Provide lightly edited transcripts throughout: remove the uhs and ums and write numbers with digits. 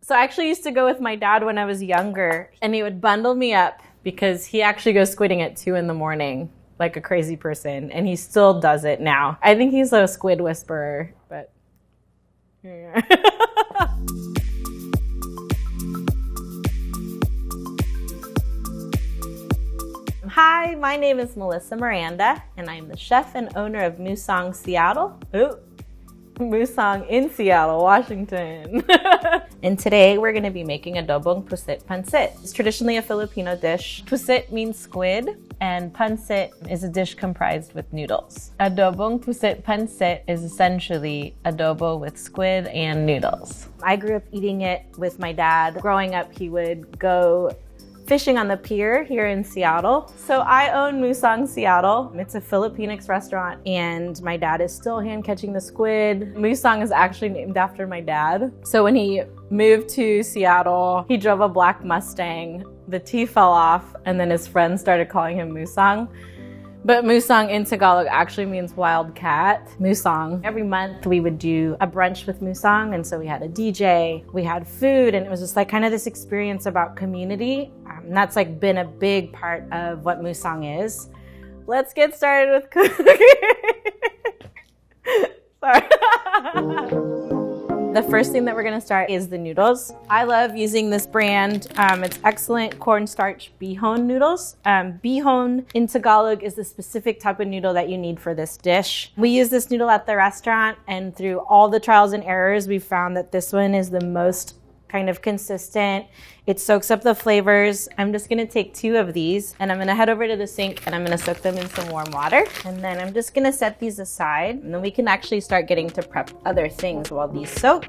So I actually used to go with my dad when I was younger, and he would bundle me up because he actually goes squidding at 2 in the morning, like a crazy person, and he still does it now. I think he's a squid whisperer, but yeah. Hi, my name is Melissa Miranda, and I'm the chef and owner of Musang Seattle. Ooh. Musang in Seattle, Washington. And today we're going to be making Adobong Pusit Pancit. It's traditionally a Filipino dish. Pusit means squid, and pancit is a dish comprised with noodles. Adobong Pusit Pancit is essentially adobo with squid and noodles. I grew up eating it with my dad. Growing up, he would go fishing on the pier here in Seattle. So I own Musang Seattle. It's a Filipinx restaurant, and my dad is still hand catching the squid. Musang is actually named after my dad. So when he moved to Seattle, he drove a black Mustang. The T fell off, and then his friends started calling him Musang. But Musang in Tagalog actually means wild cat. Musang. Every month we would do a brunch with Musang, and so we had a DJ, we had food, and it was just like kind of this experience about community. And that's like been a big part of what Musang is. Let's get started with cooking. Sorry. The first thing that we're gonna start is the noodles. I love using this brand. It's excellent cornstarch bihon noodles. Bihon in Tagalog is the specific type of noodle that you need for this dish. We use this noodle at the restaurant, and through all the trials and errors, we found that this one is the most kind of consistent. It soaks up the flavors. I'm just gonna take 2 of these, and I'm gonna head over to the sink, and I'm gonna soak them in some warm water. And then I'm just gonna set these aside, and then we can actually start getting to prep other things while these soak.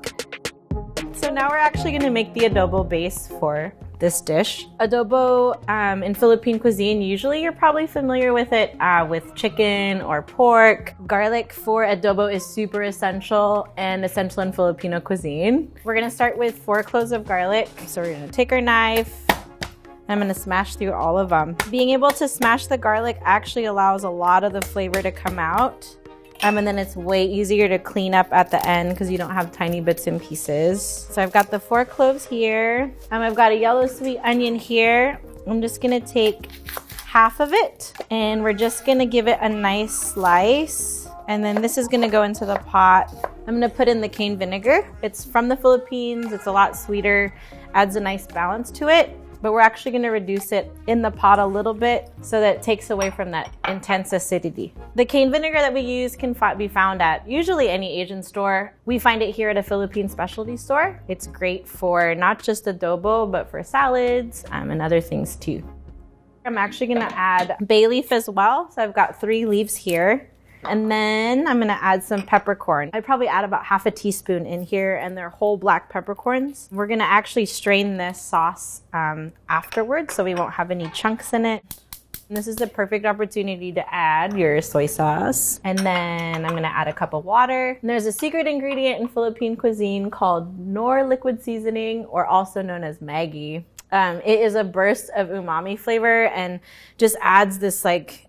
So now we're actually gonna make the adobo base for this dish. Adobo in Philippine cuisine, usually you're probably familiar with it with chicken or pork. Garlic for adobo is super essential and essential in Filipino cuisine. We're gonna start with 4 cloves of garlic. So we're gonna take our knife. I'm gonna smash through all of them. Being able to smash the garlic actually allows a lot of the flavor to come out. And then it's way easier to clean up at the end because you don't have tiny bits and pieces. So I've got the 4 cloves here. I've got a yellow sweet onion here. I'm just gonna take half of it, and we're just gonna give it a nice slice. And then this is gonna go into the pot. I'm gonna put in the cane vinegar. It's from the Philippines. It's a lot sweeter, adds a nice balance to it. But we're actually gonna reduce it in the pot a little bit so that it takes away from that intense acidity. The cane vinegar that we use can be found at usually any Asian store. We find it here at a Philippine specialty store. It's great for not just adobo, but for salads and other things too. I'm actually gonna add bay leaf as well. So I've got 3 leaves here. And then I'm gonna add some peppercorn. I'd probably add about half a teaspoon in here, and they're whole black peppercorns. We're gonna actually strain this sauce afterwards, so we won't have any chunks in it. And this is the perfect opportunity to add your soy sauce. And then I'm gonna add a cup of water. And there's a secret ingredient in Philippine cuisine called Knorr liquid seasoning, or also known as Maggi. It is a burst of umami flavor and just adds this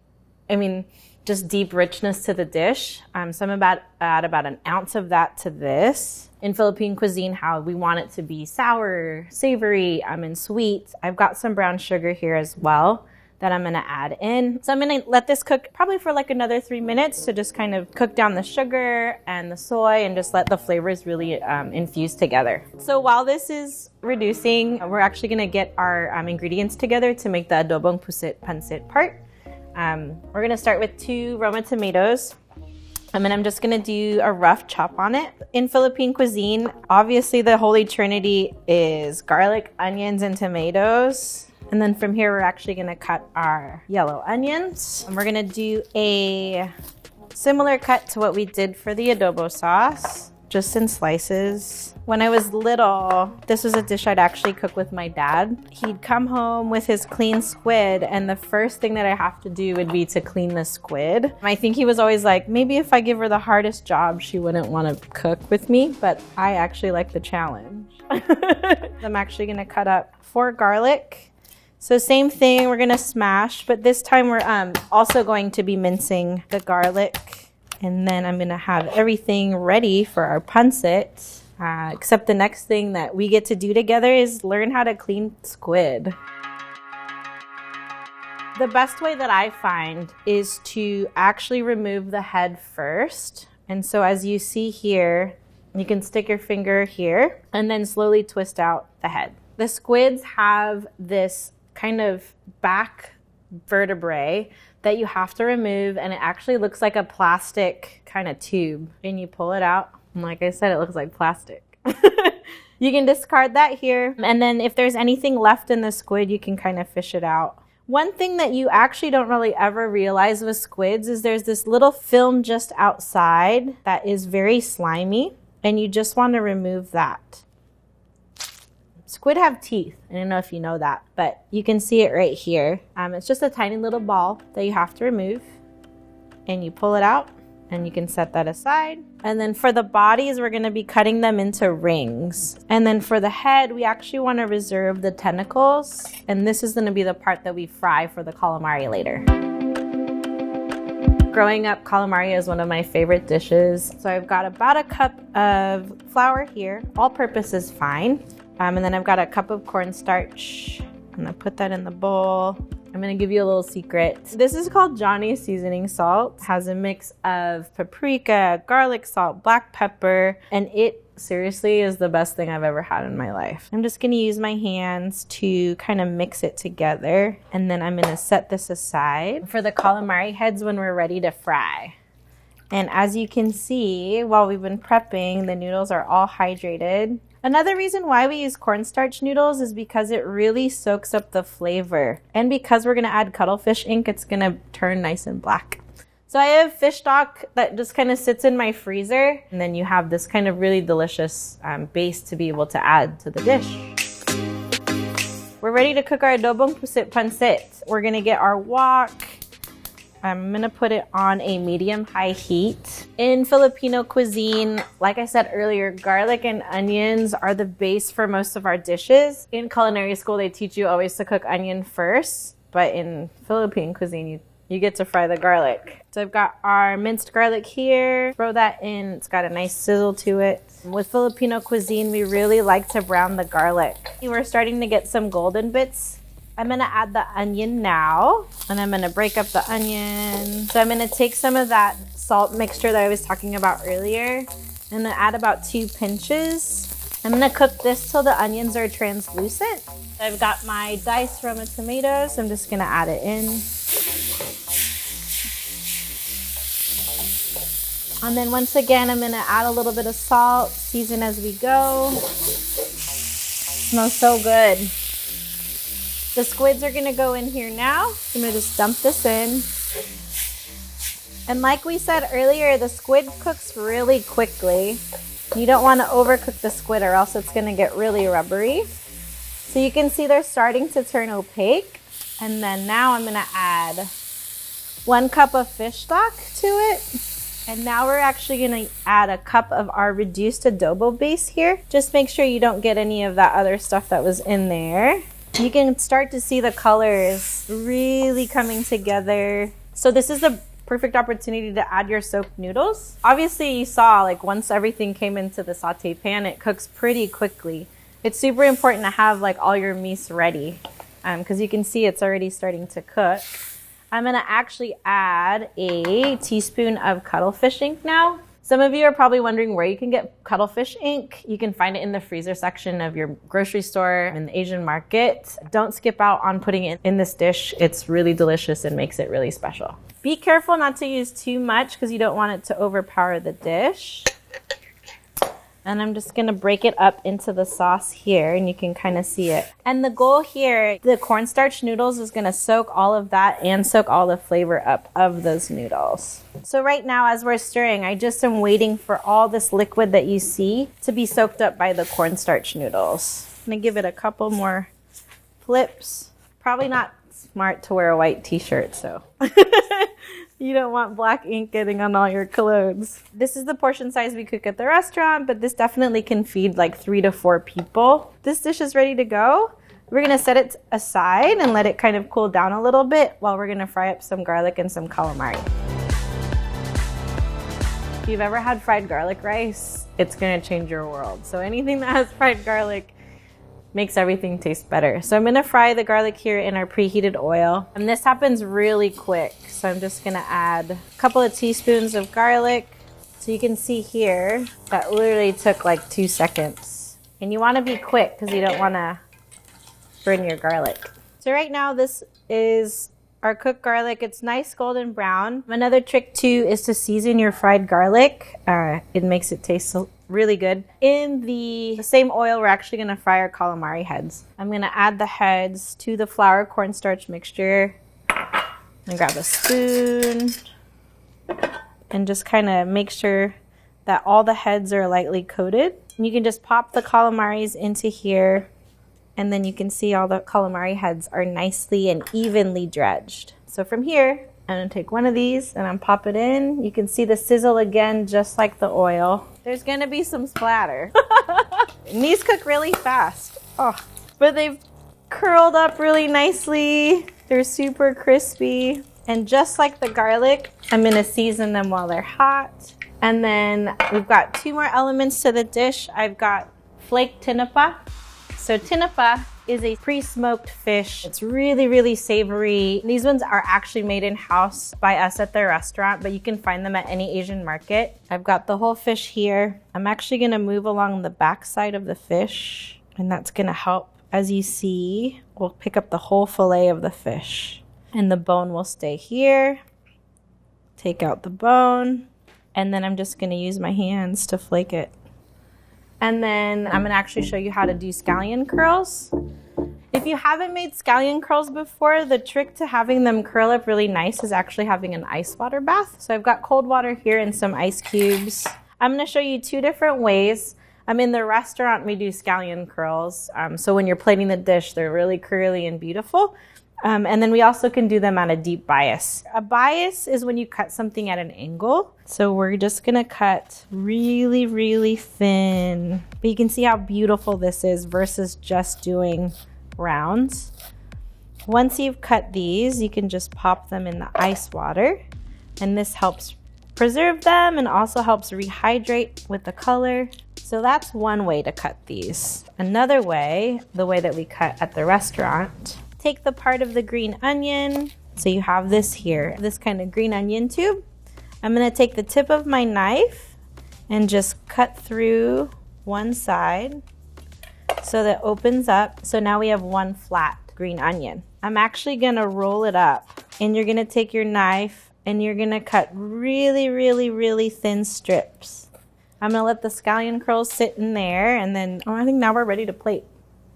just deep richness to the dish. So I'm add about an ounce of that to this. In Philippine cuisine, how we want it to be sour, savory, and sweet. I've got some brown sugar here as well that I'm gonna add in. So I'm gonna let this cook probably for like another 3 minutes to just kind of cook down the sugar and the soy and just let the flavors really infuse together. So while this is reducing, we're actually gonna get our ingredients together to make the Adobong Pusit Pancit part. We're gonna start with 2 Roma tomatoes. And then I'm just gonna do a rough chop on it. In Philippine cuisine, obviously the holy trinity is garlic, onions, and tomatoes. And then from here, we're actually gonna cut our yellow onions. And we're gonna do a similar cut to what we did for the adobo sauce, just in slices. When I was little, this was a dish I'd actually cook with my dad. He'd come home with his clean squid, and the first thing that I have to do would be to clean the squid. I think he was always like, maybe if I give her the hardest job, she wouldn't want to cook with me, but I actually like the challenge. I'm actually gonna cut up 4 garlic. So same thing, we're gonna smash, but this time we're also going to be mincing the garlic. And then I'm gonna have everything ready for our pancit. Except the next thing that we get to do together is learn how to clean squid. The best way that I find is to actually remove the head first. And so as you see here, you can stick your finger here and then slowly twist out the head. The squids have this kind of back vertebrae that you have to remove, and it actually looks like a plastic kind of tube. And you pull it out, and like I said, it looks like plastic. You can discard that here, and then if there's anything left in the squid, you can kind of fish it out. One thing that you actually don't really ever realize with squids is there's this little film just outside that is very slimy, and you just want to remove that. Squid have teeth. I don't know if you know that, but you can see it right here. It's just a tiny little ball that you have to remove, and you pull it out, and you can set that aside. And then for the bodies, we're going to be cutting them into rings. And then for the head, we actually want to reserve the tentacles, and this is going to be the part that we fry for the calamari later. Growing up, calamari is one of my favorite dishes. So I've got about a cup of flour here. All purpose is fine. And then I've got a cup of cornstarch. I'm gonna put that in the bowl. I'm gonna give you a little secret. This is called Johnny's seasoning salt. It has a mix of paprika, garlic salt, black pepper, and it seriously is the best thing I've ever had in my life. I'm just gonna use my hands to kind of mix it together, and then I'm gonna set this aside for the calamari heads when we're ready to fry. And as you can see, while we've been prepping, the noodles are all hydrated. Another reason why we use cornstarch noodles is because it really soaks up the flavor. And because we're gonna add cuttlefish ink, it's gonna turn nice and black. So I have fish stock that just kind of sits in my freezer. And then you have this kind of really delicious base to be able to add to the dish. We're ready to cook our Adobong Pusit Pancit. We're gonna get our wok. I'm gonna put it on a medium-high heat. In Filipino cuisine, like I said earlier, garlic and onions are the base for most of our dishes. In culinary school, they teach you always to cook onion first, but in Philippine cuisine, you get to fry the garlic. So I've got our minced garlic here. Throw that in, it's got a nice sizzle to it. With Filipino cuisine, we really like to brown the garlic. We're starting to get some golden bits. I'm gonna add the onion now, and I'm gonna break up the onion. So I'm gonna take some of that salt mixture that I was talking about earlier. I'm gonna add about 2 pinches. I'm gonna cook this till the onions are translucent. I've got my diced Roma tomatoes. I'm just gonna add it in. And then once again, I'm gonna add a little bit of salt, season as we go. Smells so good. The squids are gonna go in here now. I'm gonna just dump this in. And like we said earlier, the squid cooks really quickly. You don't wanna overcook the squid or else it's gonna get really rubbery. So you can see they're starting to turn opaque. And then now I'm gonna add 1 cup of fish stock to it. And now we're actually gonna add a cup of our reduced adobo base here. Just make sure you don't get any of that other stuff that was in there. You can start to see the colors really coming together. So this is the perfect opportunity to add your soaked noodles. Obviously you saw, like, once everything came into the saute pan, it cooks pretty quickly. It's super important to have like all your meats ready because you can see it's already starting to cook. I'm gonna actually add a teaspoon of cuttlefish ink now. Some of you are probably wondering where you can get cuttlefish ink. You can find it in the freezer section of your grocery store in the Asian market. Don't skip out on putting it in this dish. It's really delicious and makes it really special. Be careful not to use too much because you don't want it to overpower the dish. And I'm just gonna break it up into the sauce here and you can kind of see it. And the goal here, the cornstarch noodles is gonna soak all of that and soak all the flavor up of those noodles. So right now as we're stirring, I just am waiting for all this liquid that you see to be soaked up by the cornstarch noodles. I'm gonna give it a couple more flips. Probably not smart to wear a white t-shirt, so. You don't want black ink getting on all your clothes. This is the portion size we cook at the restaurant, but this definitely can feed like 3 to 4 people. This dish is ready to go. We're gonna set it aside and let it kind of cool down a little bit while we're gonna fry up some garlic and some calamari. If you've ever had fried garlic rice, it's gonna change your world. So anything that has fried garlic makes everything taste better. So I'm gonna fry the garlic here in our preheated oil. And this happens really quick. So I'm just gonna add a couple of teaspoons of garlic. So you can see here, that literally took like 2 seconds. And you wanna be quick because you don't wanna burn your garlic. So right now this is our cooked garlic. It's nice golden brown. Another trick too is to season your fried garlic. It makes it taste really good. In the same oil, we're actually gonna fry our calamari heads. I'm gonna add the heads to the flour cornstarch mixture. And grab a spoon and just kind of make sure that all the heads are lightly coated. And you can just pop the calamaris into here, and then you can see all the calamari heads are nicely and evenly dredged. So from here, I'm gonna take one of these and I'm pop it in. You can see the sizzle again, just like the oil. There's gonna be some splatter. And these cook really fast. Oh, but they've curled up really nicely. They're super crispy. And just like the garlic, I'm gonna season them while they're hot. And then we've got 2 more elements to the dish. I've got flaked tinapa. So tinapa is a pre-smoked fish. It's really, really savory. These ones are actually made in-house by us at the restaurant, but you can find them at any Asian market. I've got the whole fish here. I'm actually gonna move along the back side of the fish, and that's gonna help. As you see, we'll pick up the whole fillet of the fish, and the bone will stay here. Take out the bone, and then I'm just gonna use my hands to flake it. And then I'm gonna actually show you how to do scallion curls. If you haven't made scallion curls before, the trick to having them curl up really nice is actually having an ice water bath. So I've got cold water here and some ice cubes. I'm gonna show you 2 different ways. In the restaurant, we do scallion curls. So when you're plating the dish, they're really curly and beautiful. And then we also can do them on a deep bias. A bias is when you cut something at an angle. So we're just gonna cut really, really thin. But you can see how beautiful this is versus just doing rounds. Once you've cut these, you can just pop them in the ice water. And this helps preserve them and also helps rehydrate with the color. So that's one way to cut these. Another way, the way that we cut at the restaurant, take the part of the green onion. So you have this here, this kind of green onion tube. I'm gonna take the tip of my knife and just cut through one side so that opens up. So now we have one flat green onion. I'm actually gonna roll it up, and you're gonna take your knife and you're gonna cut really, really, really thin strips. I'm gonna let the scallion curls sit in there, and then I think now we're ready to plate.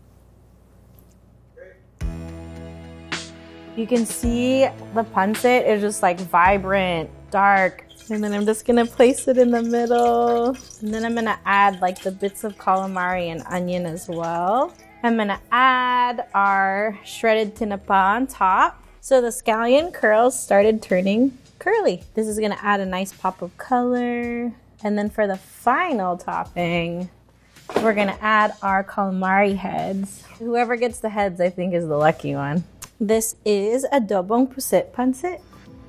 You can see the pancit is just like vibrant, dark. And then I'm just gonna place it in the middle. And then I'm gonna add like the bits of calamari and onion as well. I'm gonna add our shredded tinapa on top. So the scallion curls started turning curly. This is gonna add a nice pop of color. And then for the final topping, we're gonna add our calamari heads. Whoever gets the heads, I think, is the lucky one. This is Adobong Pusit Pancit.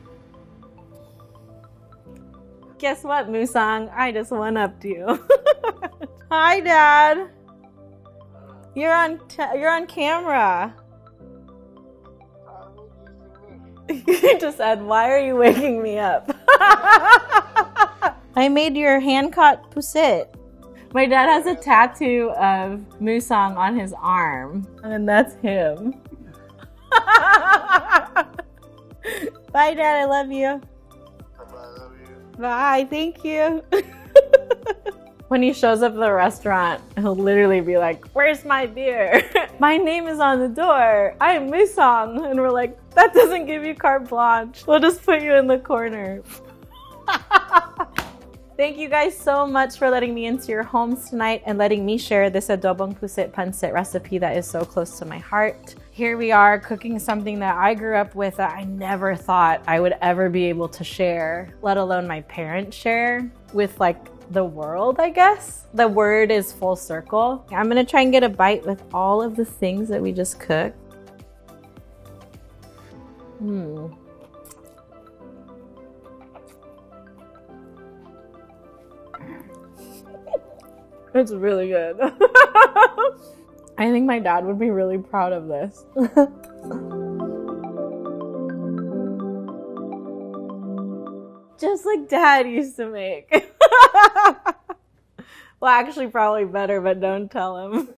Guess what, Musang? I just one-upped you. Hi, Dad. You're on camera. You just said, "Why are you waking me up?" I made your hand-caught pusit. My dad has a tattoo of Musang on his arm, and that's him. Bye, Dad. I love you. Bye. Thank you. When he shows up at the restaurant, he'll literally be like, "Where's my beer?" "My name is on the door. I'm Musang." And we're like, "That doesn't give you carte blanche. We'll just put you in the corner." Thank you guys so much for letting me into your homes tonight and letting me share this Adobong Pusit Pancit recipe that is so close to my heart. Here we are cooking something that I grew up with that I never thought I would ever be able to share, let alone my parents share with like the world, I guess. The word is full circle. I'm gonna try and get a bite with all of the things that we just cooked. It's really good. I think my dad would be really proud of this. Just like Dad used to make. Well, actually probably better, but don't tell him.